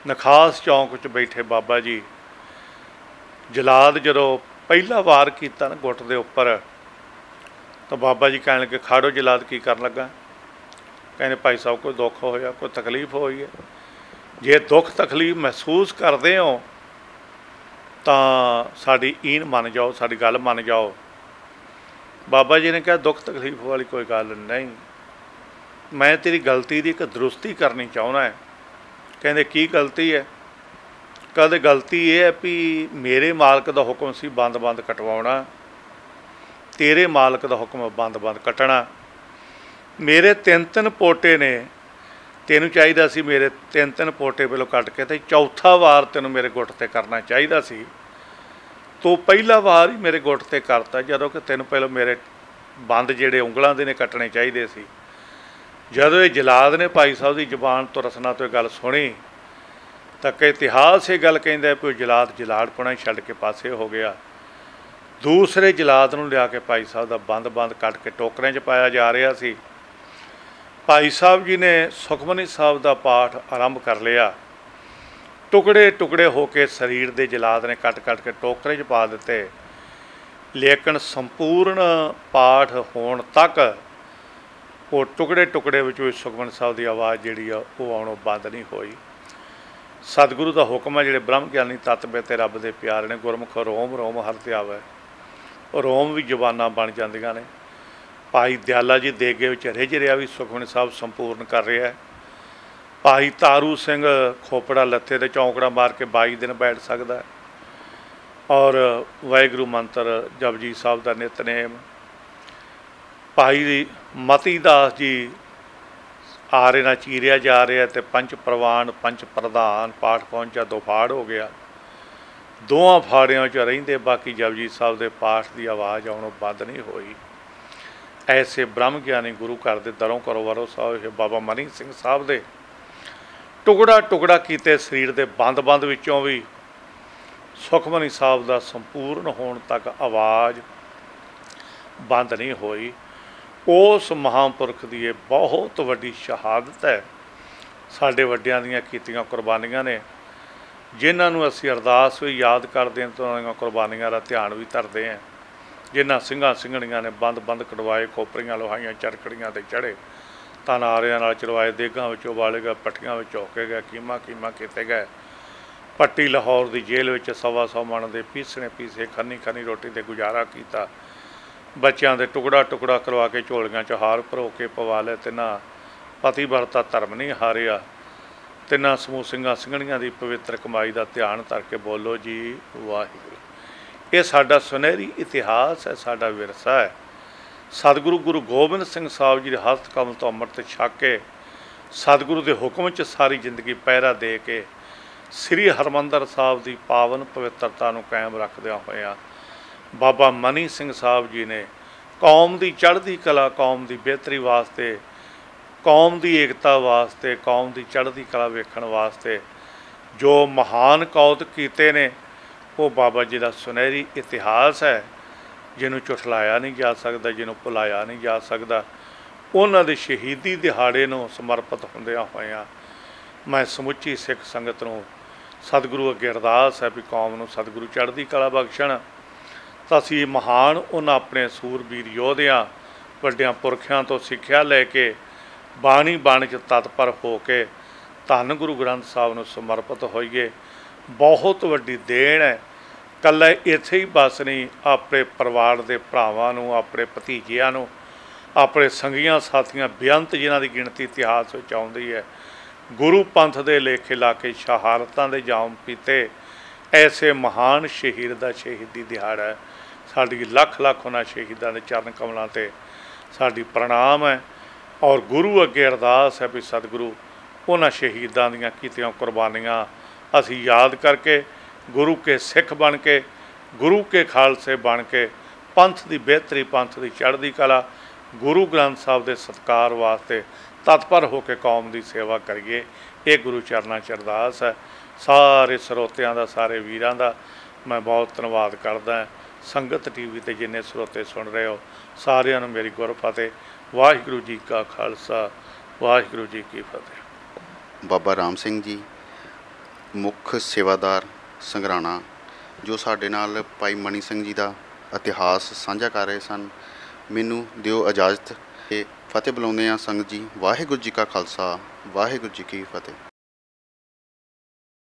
ਨਖਾਸ ਚੌਂਕ 'ਚ ਬੈਠੇ ਬਾਬਾ ਜੀ ਜਲਾਦ ਜਦੋਂ ਪਹਿਲਾ ਵਾਰ ਕੀਤਾ ਨਾ ਗੁੱਟ ਦੇ ਉੱਪਰ, ਤਾਂ ਬਾਬਾ ਜੀ ਕਹਿਣ ਲੱਗੇ, ਖਾੜੋ ਜਲਾਦ ਕੀ ਕਰਨ ਲੱਗਾ? ਕਹਿੰਦੇ ਭਾਈ ਸਾਹਿਬ ਕੋਈ ਦੁੱਖ ਹੋਇਆ, ਕੋਈ ਤਕਲੀਫ ਹੋਈ ਹੈ? ਜੇ ਦੁੱਖ ਤਕਲੀਫ ਮਹਿਸੂਸ ਕਰਦੇ ਹੋ ਤਾਂ ਸਾਡੀ ਈਨ ਮੰਨ ਜਾਓ, ਸਾਡੀ ਗੱਲ ਮੰਨ ਜਾਓ। ਬਾਬਾ ਜੀ ਨੇ ਕਿਹਾ ਦੁੱਖ ਤਕਲੀਫ ਵਾਲੀ ਕੋਈ ਗੱਲ ਨਹੀਂ, ਮੈਂ ਤੇਰੀ ਗਲਤੀ ਦੀ ਇੱਕ ਦਰੁਸਤੀ ਕਰਨੀ ਚਾਹੁੰਦਾ ਹੈ। ਕਹਿੰਦੇ ਕੀ ਗਲਤੀ ਹੈ? ਕਹਿੰਦੇ ਗਲਤੀ ਇਹ ਹੈ ਵੀ ਮੇਰੇ ਮਾਲਕ ਦਾ ਹੁਕਮ ਸੀ ਬੰਦ ਬੰਦ ਕਟਵਾਉਣਾ, ਤੇਰੇ ਮਾਲਕ ਦਾ ਹੁਕਮ ਬੰਦ ਬੰਦ ਕੱਟਣਾ। ਮੇਰੇ ਤਿੰਨ ਤਿੰਨ ਪੋਟੇ ਨੇ, ਤੈਨੂੰ ਚਾਹੀਦਾ ਸੀ ਮੇਰੇ ਤਿੰਨ ਤਿੰਨ ਪੋਟੇ ਪਹਿਲੋਂ ਕੱਟ ਕੇ ਤੇ ਚੌਥਾ ਵਾਰ ਤੈਨੂੰ ਮੇਰੇ ਗੁੱਟ 'ਤੇ ਕਰਨਾ ਚਾਹੀਦਾ ਸੀ। ਤੂੰ ਪਹਿਲਾ ਵਾਰ ਹੀ ਮੇਰੇ ਗੁੱਟ 'ਤੇ ਕਰਤਾ, ਜਦੋਂ ਕਿ ਤੈਨੂੰ ਪਹਿਲਾਂ ਮੇਰੇ ਬੰਦ ਜਿਹੜੇ ਉਂਗਲਾਂ ਦੇ ਨੇ ਕੱਟਣੇ ਚਾਹੀਦੇ ਸੀ। ਜਦੋਂ ਇਹ ਜਲਾਦ ਨੇ ਭਾਈ ਸਾਹਿਬ ਦੀ ਜ਼ੁਬਾਨ ਤੋਂ ਰਸਨਾ ਤੋਂ ਇਹ ਗੱਲ ਸੁਣੀ ਤਾਂ ਕਿ ਇਤਿਹਾਸ ਇਹ ਗੱਲ ਕਹਿੰਦਾ ਵੀ ਉਹ ਜਲਾਦ ਜਲਾੜਪੁਣਾ ਹੀ ਛੱਡ ਕੇ ਪਾਸੇ ਹੋ ਗਿਆ। ਦੂਸਰੇ ਜਲਾਦ ਨੂੰ ਲਿਆ ਕੇ ਭਾਈ ਸਾਹਿਬ ਦਾ ਬੰਦ ਬੰਦ ਕੱਟ ਕੇ ਟੋਕਰਿਆਂ 'ਚ ਪਾਇਆ ਜਾ ਰਿਹਾ ਸੀ। ਭਾਈ ਸਾਹਿਬ ਜੀ ਨੇ ਸੁਖਮਨੀ ਸਾਹਿਬ ਦਾ ਪਾਠ ਆਰੰਭ ਕਰ ਲਿਆ। ਟੁਕੜੇ ਟੁਕੜੇ ਹੋ ਕੇ ਸਰੀਰ ਦੇ ਜਲਾਦ ਨੇ ਕੱਟ ਕੱਟ ਕੇ ਟੋਕਰੇ 'ਚ ਪਾ ਦਿੱਤੇ, ਲੇਕਿਨ ਸੰਪੂਰਨ ਪਾਠ ਹੋਣ ਤੱਕ ਉਹ ਟੁਕੜੇ ਟੁਕੜੇ ਵਿੱਚੋਂ ਸੁਖਮਨੀ ਸਾਹਿਬ ਦੀ ਆਵਾਜ਼ ਜਿਹੜੀ ਆ ਉਹ ਆਉਣੋਂ ਬੰਦ ਨਹੀਂ ਹੋਈ। ਸਤਿਗੁਰੂ ਦਾ ਹੁਕਮ ਹੈ, ਜਿਹੜੇ ਬ੍ਰਹਮ ਗਿਆਨੀ ਤੱਤ ਤੇ ਰੱਬ ਦੇ ਪਿਆਰੇ ਨੇ, ਗੁਰਮੁਖ ਰੋਮ ਰੋਮ ਹਰਿ ਧਿਆਵੈ, ਉਹ ਰੋਮ ਵੀ ਜ਼ੁਬਾਨਾਂ ਬਣ ਜਾਂਦੀਆਂ ਨੇ। ਭਾਈ ਦਿਆਲਾ ਜੀ ਦੇਗੇ ਵਿੱਚ ਰਿੱਝ ਰਿਹਾ ਵੀ ਸੁਖਮਨੀ ਸਾਹਿਬ ਸੰਪੂਰਨ ਕਰ ਰਿਹਾ ਹੈ। ਭਾਈ ਤਾਰੂ ਸਿੰਘ ਖੋਪੜਾ ਲੱਥੇ 'ਤੇ ਚੌਂਕੜਾ ਮਾਰ ਕੇ ਬਾਈ ਦਿਨ ਬੈਠ ਸਕਦਾ, ਔਰ ਵਾਹਿਗੁਰੂ ਮੰਤਰ ਜਪਜੀ ਸਾਹਿਬ ਦਾ ਨਿਤਨੇਮ। ਭਾਈ ਮਤੀ ਦਾਸ ਜੀ ਆਰੇ ਨਾਲ ਚੀਰਿਆ ਜਾ ਰਿਹਾ ਅਤੇ ਪੰਚ ਪ੍ਰਵਾਨ ਪੰਚ ਪ੍ਰਧਾਨ ਪਾਠ ਪਹੁੰਚਾ ਦੋ ਫਾੜ ਹੋ ਗਿਆ। ਦੋਵਾਂ ਫਾੜਿਆਂ 'ਚ ਰਹਿੰਦੇ ਬਾਕੀ ਜਪਜੀ ਸਾਹਿਬ ਦੇ ਪਾਠ ਦੀ ਆਵਾਜ਼ ਆਉਣੋਂ ਬੰਦ ਨਹੀਂ ਹੋਈ। ਐਸੇ ਬ੍ਰਹਮ ਗਿਆਨੀ ਗੁਰੂ ਘਰ ਦੇ ਦਰੋਂ ਕਰੋ ਵਰੋ ਸਾਹਿਬ ਬਾਬਾ ਮਨੀ ਸਿੰਘ ਸਾਹਿਬ ਦੇ ਟੁਕੜਾ ਟੁਕੜਾ ਕੀਤੇ ਸਰੀਰ ਦੇ ਬੰਦ ਬੰਦ ਵਿੱਚੋਂ ਵੀ ਸੁਖਮਨੀ ਸਾਹਿਬ ਦਾ ਸੰਪੂਰਨ ਹੋਣ ਤੱਕ ਆਵਾਜ਼ ਬੰਦ ਨਹੀਂ ਹੋਈ। ਉਸ ਮਹਾਂਪੁਰਖ ਦੀ ਇਹ ਬਹੁਤ ਵੱਡੀ ਸ਼ਹਾਦਤ ਹੈ। ਸਾਡੇ ਵੱਡਿਆਂ ਦੀਆਂ ਕੀਤੀਆਂ ਕੁਰਬਾਨੀਆਂ ਨੇ, ਜਿਨ੍ਹਾਂ ਨੂੰ ਅਸੀਂ ਅਰਦਾਸ ਵੀ ਯਾਦ ਕਰਦੇ ਹਾਂ, ਤਾਂ ਉਹਨਾਂ ਦੀਆਂ ਕੁਰਬਾਨੀਆਂ ਦਾ ਧਿਆਨ ਵੀ ਧਰਦੇ ਹਾਂ। ਜਿਨ੍ਹਾਂ ਸਿੰਘਾਂ ਸਿੰਘਣੀਆਂ ਨੇ ਬੰਦ ਬੰਦ ਕਟਵਾਏ, ਖੋਪਰੀਆਂ ਲੋਹਾਈਆਂ ਚਰਖੜੀਆਂ 'ਤੇ ਚੜ੍ਹੇ, ਤਾਂ ਨਾਰਿਆਂ ਨਾਲ ਚੜਵਾਏ, ਦੇਗਾਂ ਵਿੱਚੋਂ ਉਬਾਲੇ ਗਏ, ਪੱਟੀਆਂ ਵਿੱਚ ਝੋਕੇ ਗਏ, ਕੀਮਾ ਕੀਮਾ ਕੀਤੇ ਗਏ। ਪੱਟੀ ਲਾਹੌਰ ਦੀ ਜੇਲ੍ਹ ਵਿੱਚ ਸਵਾ ਸੌ ਮਣ ਦੇ ਪੀਸਣੇ ਪੀਸੇ, ਖੰਨੀ ਖੰਨੀ ਰੋਟੀ 'ਤੇ ਗੁਜ਼ਾਰਾ ਕੀਤਾ। ਬੱਚਿਆਂ ਦੇ ਟੁਕੜਾ ਟੁਕੜਾ ਕਰਵਾ ਕੇ ਝੋਲੀਆਂ 'ਚ ਹਾਰ ਭਰੋ ਕੇ ਪਵਾ ਲਏ। ਤਿੰਨਾਂ ਪਤੀ ਵਰਤਾ ਧਰਮ ਨਹੀਂ ਹਾਰਿਆ। ਤਿੰਨਾਂ ਸਮੂਹ ਸਿੰਘਾਂ ਸਿੰਘਣੀਆਂ ਦੀ ਪਵਿੱਤਰ ਕਮਾਈ ਦਾ ਧਿਆਨ ਧਰ ਕੇ ਬੋਲੋ ਜੀ ਵਾਹਿਗੁਰੂ। ਇਹ ਸਾਡਾ ਸੁਨਹਿਰੀ ਇਤਿਹਾਸ ਹੈ, ਸਾਡਾ ਵਿਰਸਾ ਹੈ। ਸਤਿਗੁਰੂ ਗੁਰੂ ਗੋਬਿੰਦ ਸਿੰਘ ਸਾਹਿਬ ਜੀ ਦੇ ਹਸਤ ਕਮਲ ਤੋਂ ਅੰਮ੍ਰਿਤ ਛਕ ਕੇ, ਸਤਿਗੁਰੂ ਦੇ ਹੁਕਮ 'ਚ ਸਾਰੀ ਜ਼ਿੰਦਗੀ ਪਹਿਰਾ ਦੇ ਕੇ, ਸ੍ਰੀ ਹਰਿਮੰਦਰ ਸਾਹਿਬ ਦੀ ਪਾਵਨ ਪਵਿੱਤਰਤਾ ਨੂੰ ਕਾਇਮ ਰੱਖਦਿਆਂ ਹੋਇਆਂ ਬਾਬਾ ਮਨੀ ਸਿੰਘ ਸਾਹਿਬ ਜੀ ਨੇ ਕੌਮ ਦੀ ਚੜ੍ਹਦੀ ਕਲਾ, ਕੌਮ ਦੀ ਬਿਹਤਰੀ ਵਾਸਤੇ, ਕੌਮ ਦੀ ਏਕਤਾ ਵਾਸਤੇ, ਕੌਮ ਦੀ ਚੜ੍ਹਦੀ ਕਲਾ ਵੇਖਣ ਵਾਸਤੇ ਜੋ ਮਹਾਨ ਕੌਤਕ ਕੀਤੇ ਨੇ, ਉਹ ਬਾਬਾ ਜੀ ਦਾ ਸੁਨਹਿਰੀ ਇਤਿਹਾਸ ਹੈ, ਜਿਹਨੂੰ ਝੁਠਲਾਇਆ ਨਹੀਂ ਜਾ ਸਕਦਾ, ਜਿਹਨੂੰ ਭੁਲਾਇਆ ਨਹੀਂ ਜਾ ਸਕਦਾ। ਉਹਨਾਂ ਦੇ ਸ਼ਹੀਦੀ ਦਿਹਾੜੇ ਨੂੰ ਸਮਰਪਿਤ ਹੁੰਦਿਆਂ ਹੋਇਆਂ ਮੈਂ ਸਮੁੱਚੀ ਸਿੱਖ ਸੰਗਤ ਨੂੰ ਸਤਿਗੁਰੂ ਅੱਗੇ ਅਰਦਾਸ ਹੈ ਵੀ ਕੌਮ ਨੂੰ ਸਤਿਗੁਰੂ ਚੜ੍ਹਦੀ ਕਲਾ ਬਖਸ਼ਣ। ਤਾਂ ਅਸੀਂ ਮਹਾਨ ਉਹਨਾਂ ਆਪਣੇ ਸੂਰਬੀਰ ਯੋਧਿਆਂ ਵੱਡਿਆਂ ਪੁਰਖਿਆਂ ਤੋਂ ਸਿੱਖਿਆ ਲੈ ਕੇ ਬਾਣੀ ਬਾਣੀ 'ਚ ਤਤਪਰ ਹੋ ਕੇ ਧੰਨ ਗੁਰੂ ਗ੍ਰੰਥ ਸਾਹਿਬ ਨੂੰ ਸਮਰਪਿਤ ਹੋਈਏ। ਬਹੁਤ ਵੱਡੀ ਦੇਣ ਹੈ। ਇਕੱਲਾ ਇੱਥੇ ਹੀ ਬਸ ਨਹੀਂ, ਆਪਣੇ ਪਰਿਵਾਰ ਦੇ ਭਰਾਵਾਂ ਨੂੰ, ਆਪਣੇ ਭਤੀਜਿਆਂ ਨੂੰ, ਆਪਣੇ ਸੰਗੀਆਂ ਸਾਥੀਆਂ ਬੇਅੰਤ ਜਿਨ੍ਹਾਂ ਦੀ ਗਿਣਤੀ ਇਤਿਹਾਸ ਵਿੱਚ ਆਉਂਦੀ ਹੈ, ਗੁਰੂ ਪੰਥ ਦੇ ਲੇਖੇ ਲਾ ਕੇ ਸ਼ਹਾਦਤਾਂ ਦੇ ਜਾਮ ਪੀਤੇ ਐਸੇ ਮਹਾਨ ਸ਼ਹੀਦ ਦਾ ਸ਼ਹੀਦੀ ਦਿਹਾੜਾ ਹੈ। ਸਾਡੀ ਲੱਖ ਲੱਖ ਉਹਨਾਂ ਸ਼ਹੀਦਾਂ ਦੇ ਚਰਨ ਕਮਲਾਂ 'ਤੇ ਸਾਡੀ ਪ੍ਰਣਾਮ ਹੈ, ਔਰ ਗੁਰੂ ਅੱਗੇ ਅਰਦਾਸ ਹੈ ਵੀ ਸਤਿਗੁਰੂ ਉਹਨਾਂ ਸ਼ਹੀਦਾਂ ਦੀਆਂ ਕੀਤੀਆਂ ਕੁਰਬਾਨੀਆਂ ਅਸੀਂ ਯਾਦ ਕਰਕੇ ਗੁਰੂ ਕੇ ਸਿੱਖ ਬਣ ਕੇ, ਗੁਰੂ ਕੇ ਖਾਲਸੇ ਬਣ ਕੇ ਪੰਥ ਦੀ ਬਿਹਤਰੀ, ਪੰਥ ਦੀ ਚੜ੍ਹਦੀ ਕਲਾ, ਗੁਰੂ ਗ੍ਰੰਥ ਸਾਹਿਬ ਦੇ ਸਤਿਕਾਰ ਵਾਸਤੇ ਤਤਪਰ ਹੋ ਕੇ ਕੌਮ ਦੀ ਸੇਵਾ ਕਰੀਏ। ਇਹ ਗੁਰੂ ਚਰਨਾਂ 'ਚ ਅਰਦਾਸ ਹੈ। ਸਾਰੇ ਸਰੋਤਿਆਂ ਦਾ, ਸਾਰੇ ਵੀਰਾਂ ਦਾ ਮੈਂ ਬਹੁਤ ਧੰਨਵਾਦ ਕਰਦਾ। ਸੰਗਤ ਟੀ ਵੀ 'ਤੇ ਜਿੰਨੇ ਸਰੋਤੇ ਸੁਣ ਰਹੇ ਹੋ ਸਾਰਿਆਂ ਨੂੰ ਮੇਰੀ ਗੁਰਫਤਿਹ। ਵਾਹਿਗੁਰੂ ਜੀ ਕਾ ਖਾਲਸਾ, ਵਾਹਿਗੁਰੂ ਜੀ ਕੀ ਫਤਿਹ। ਬਾਬਾ ਰਾਮ ਸਿੰਘ ਜੀ, ਮੁੱਖ ਸੇਵਾਦਾਰ ਸੰਗਰਾਣਾ, ਜੋ ਸਾਡੇ ਨਾਲ ਭਾਈ ਮਨੀ ਸਿੰਘ ਜੀ ਦਾ ਇਤਿਹਾਸ ਸਾਂਝਾ ਕਰ ਰਹੇ ਸਨ। ਮੈਨੂੰ ਦਿਓ ਇਜਾਜ਼ਤ, ਤੇ ਫਤਿਹ ਬੁਲਾਉਂਦੇ ਹਾਂ ਸੰਗਤ ਜੀ। ਵਾਹਿਗੁਰੂ ਜੀ ਕਾ ਖਾਲਸਾ, ਵਾਹਿਗੁਰੂ ਜੀ ਕੀ ਫਤਿਹ।